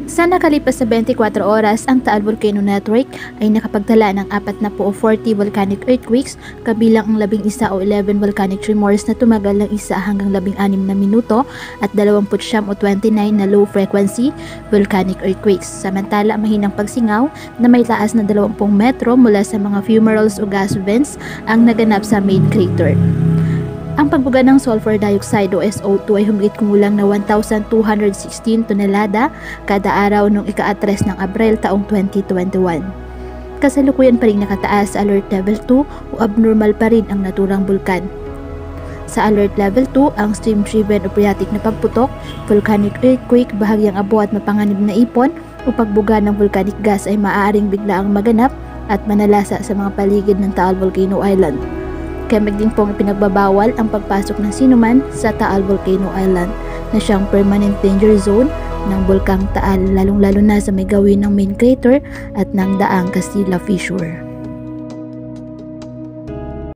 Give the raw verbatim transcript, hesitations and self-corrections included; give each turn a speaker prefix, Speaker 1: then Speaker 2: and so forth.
Speaker 1: Sa nakalipas na twenty-four oras, ang Taal Volcano Network ay nakapagtala ng apat na po o forty volcanic earthquakes, kabilang ang labing isa o eleven volcanic tremors na tumagal ng isa hanggang labing anim na minuto at dalawampu't siyam o twenty-nine na low frequency volcanic earthquakes. Samantala, mahinang pagsingaw na may taas na dalawampu metro mula sa mga fumaroles o gas vents ang naganap sa main crater. Ang pagbuga ng sulfur dioxide o S O two ay humigit kumulang na one thousand two hundred sixteen tonelada kada araw noong ika-tres ng Abril taong twenty twenty-one. Kasalukuyan pa rin nakataas sa Alert Level two o abnormal pa rin ang naturang bulkan. Sa Alert Level two, ang stream-driven o phreatic na pagputok, volcanic earthquake, bahagyang abo at mapanganib na ipon o pagbuga ng volcanic gas ay maaaring biglaang maganap at manalasa sa mga paligid ng Taal Volcano Island. Kaya magding pong ipinagbabawal ang pagpasok ng sinuman sa Taal Volcano Island na siyang permanent danger zone ng Bulkang Taal, lalong-lalo na sa may gawin ng main crater at ng daang Castilla Fissure.